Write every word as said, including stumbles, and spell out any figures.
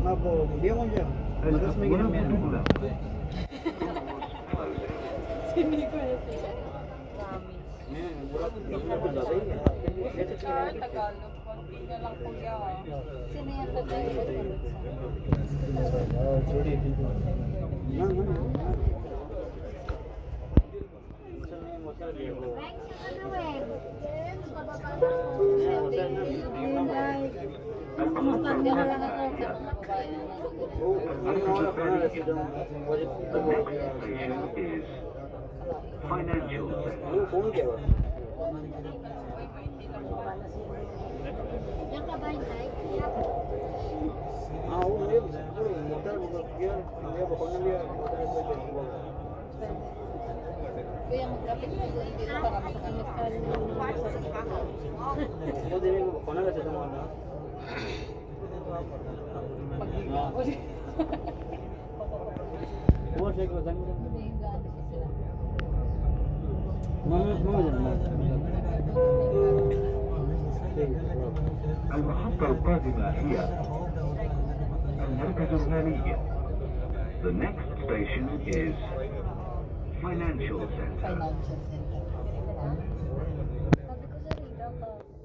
Apo, dia mo dyan. Matas may ginamyan. Sini ko na siya. Tagalog, konti na lang kuya. Sino yan pa tayo? Financial. Yang kabahin tayo. Ah, oo, dia motor dia dia pokoknya dia motor itu aja. Kuya, mag-traffic po dito para makakamit ka rin ng Mo din ko na kasi tamo na. pag-iga ko. Mo siya ko sang. May gano'n pa sila. Mama, mama dyan. المحطة القادمة هي المركز المالي. The next station is Financial Center. Financial center. Sabi ko sa Rita,